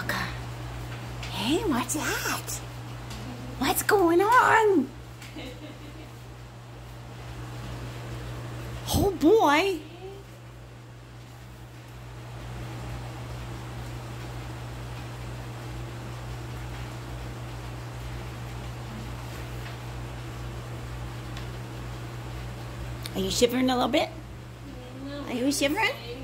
Look. Hey, what's that? What's going on? Oh boy. Are you shivering a little bit? Are you shivering?